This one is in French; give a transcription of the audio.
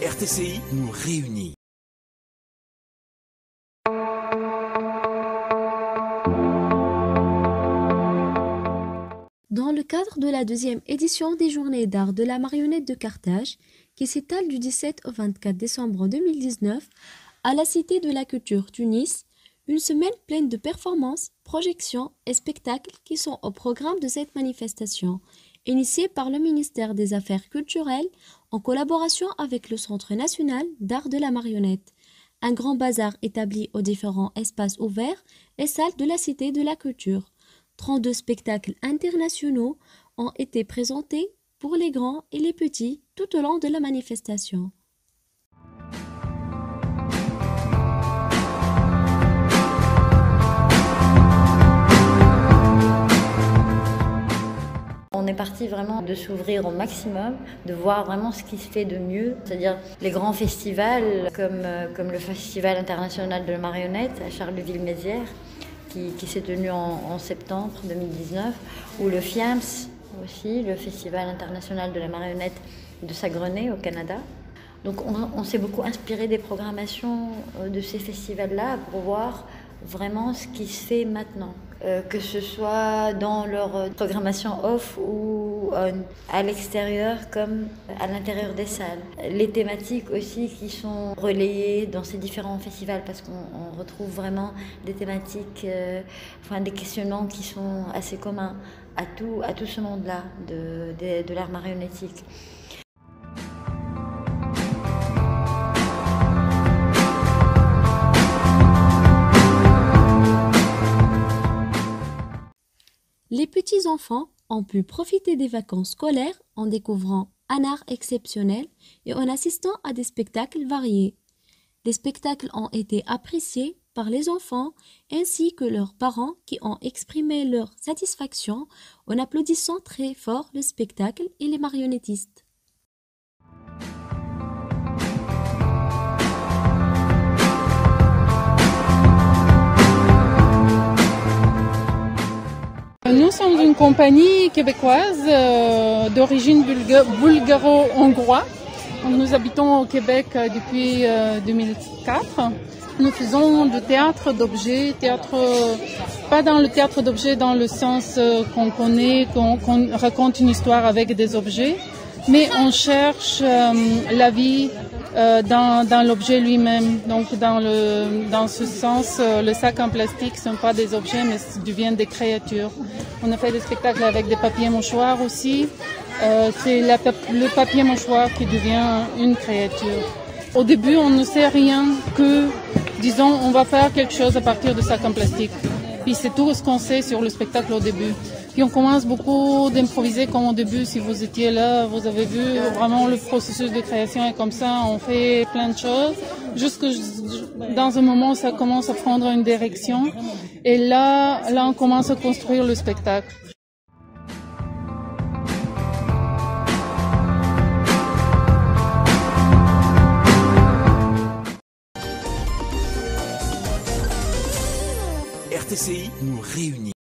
RTCI nous réunit. Dans le cadre de la deuxième édition des Journées d'art de la marionnette de Carthage, qui s'étale du 17 au 24 décembre 2019 à la Cité de la Culture Tunis, une semaine pleine de performances, projections et spectacles qui sont au programme de cette manifestation, initiée par le ministère des Affaires culturelles en collaboration avec le Centre national d'art de la marionnette. Un grand bazar établi aux différents espaces ouverts et salles de la Cité de la Culture. 32 spectacles internationaux ont été présentés pour les grands et les petits tout au long de la manifestation. On est parti vraiment de s'ouvrir au maximum, de voir vraiment ce qui se fait de mieux, c'est-à-dire les grands festivals comme le Festival international de la marionnette à Charleville-Mézières qui s'est tenu en septembre 2019, ou le FIAMS aussi, le Festival international de la marionnette de Saguenay au Canada. Donc on s'est beaucoup inspiré des programmations de ces festivals-là pour voir vraiment ce qui se fait maintenant. Que ce soit dans leur programmation off ou à l'extérieur comme à l'intérieur des salles. Les thématiques aussi qui sont relayées dans ces différents festivals parce qu'on retrouve vraiment des thématiques, des questionnements qui sont assez communs à tout ce monde-là de l'art marionnettique. Les petits-enfants ont pu profiter des vacances scolaires en découvrant un art exceptionnel et en assistant à des spectacles variés. Les spectacles ont été appréciés par les enfants ainsi que leurs parents qui ont exprimé leur satisfaction en applaudissant très fort le spectacle et les marionnettistes. Nous sommes une compagnie québécoise d'origine bulgaro-hongroise. Nous habitons au Québec depuis 2004. Nous faisons du théâtre d'objets, pas dans le théâtre d'objets dans le sens qu'on connaît, qu'on raconte une histoire avec des objets, mais on cherche la vie dans l'objet lui-même. Donc dans ce sens, le sac en plastique, ce ne sont pas des objets, mais deviennent des créatures. On a fait des spectacles avec des papiers mouchoirs aussi. C'est le papier mouchoir qui devient une créature. Au début, on ne sait rien que, disons, on va faire quelque chose à partir de sac en plastique. Puis c'est tout ce qu'on sait sur le spectacle au début. Puis on commence beaucoup d'improviser comme au début. Si vous étiez là, vous avez vu vraiment le processus de création est comme ça. On fait plein de choses. Jusque dans un moment, ça commence à prendre une direction. Et là, on commence à construire le spectacle. RTCI nous réunit.